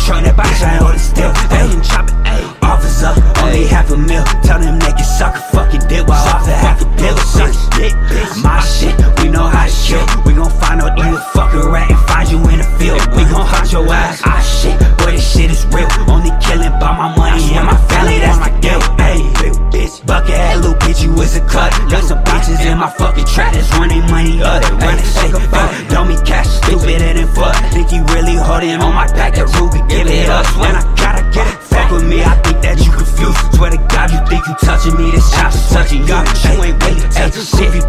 truck, that bitch I hold it still. They can chop it, officer, only half a mil. Tell them they can suck a fucking dick while off the half a bill. Suck dick, my shit, we know how to kill. We gon' find out you a fucking rat and find you in the field. We gon' hunt your ass, shit, boy this shit is real. Only killing by my money and my family, that's my deal. Bitch, bucket head little bitch, you was a cut. Got some bitches in my fucking trap that's running money up. They running shit, don't be cash, stupider than fuck. Think you really holding on my back, the Ruby, give it up. When I gotta get it, fuck with me, I think that you confused. Swear to God, you think you touching me, this chop's touching you. You ain't waiting to touch shit, you